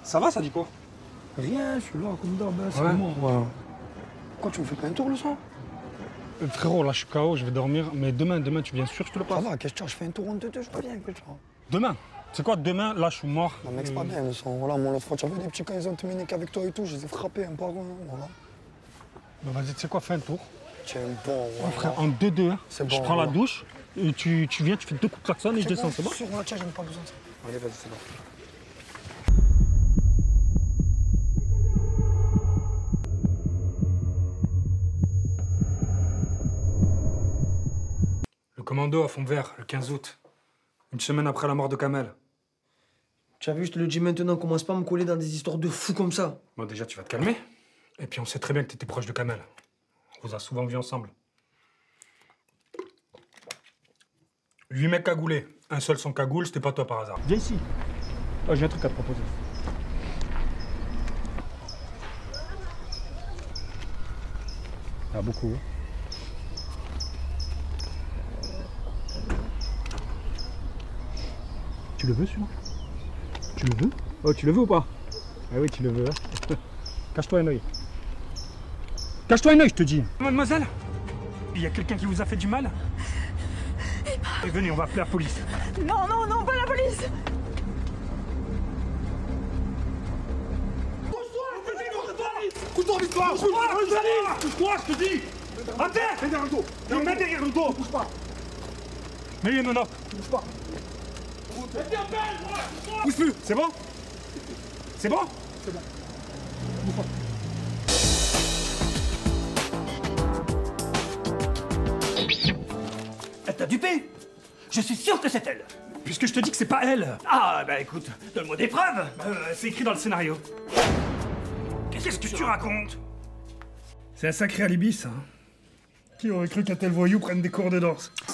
Ça va, ça dit quoi? Rien, je suis là comme d'hab, c'est Ouais. bon. Ouais. Quoi, tu me fais pas un tour le soir? Frérot, là, je suis KO, je vais dormir. Mais demain, tu viens sûr, je te le Ça passe. va, qu'est-ce que je fais un tour en deux, je reviens, écoute. Demain. C'est quoi, demain, là, je suis mort. Non, mec, c'est pas bien le sang. Voilà, moi, l'autre fois, tu as vu des petits quand ils ont terminé qu'avec toi et tout, je les ai frappés un par un. Voilà. Bah, vas-y, tu sais quoi, fais un tour. Tiens, bon, Ouais, frère, en 2-2, C'est je bon, prends la voilà. douche, et tu viens, tu fais 2 coups de klaxon et je descends, c'est bon? Sur moi, tiens, j'en ai pas besoin de ça. Allez, vas-y, c'est bon. Le commando à fond vert, le 15 août. Une semaine après la mort de Kamel. Tu as vu, je te le dis maintenant, commence pas à me coller dans des histoires de fous comme ça. Bon, déjà, tu vas te calmer. Et puis, on sait très bien que t'étais proche de Kamel. On vous a souvent vus ensemble. 8 mecs cagoulés. Un seul sans cagoule, c'était pas toi par hasard. Viens ici. Oh, j'ai un truc à te proposer. Ah, beaucoup. Tu le veux, celui-là? Tu le veux? Oh, tu le veux ou pas? Ah oui, tu le veux. Hein. Cache-toi un œil. Cache-toi un œil, je te dis. Mademoiselle, il y a quelqu'un qui vous a fait du mal? Venez, on va appeler la police. Non, non, non, pas la police! Couche-toi, Victoire! Couche-toi, je te dis! À terre! Mets derrière le dos! Mets derrière le dos! Bouge pas! Mets les menottes! Bouge pas! Bouge plus! C'est bon? C'est bon? C'est bon. Bouge pas. Elle t'a dupé? Je suis sûr que c'est elle. Puisque je te dis que c'est pas elle! Ah, bah écoute, donne-moi des preuves. C'est écrit dans le scénario. Qu'est-ce que tu racontes? C'est un sacré alibi, ça. Qui aurait cru qu'un tel voyou prenne des cours de danse?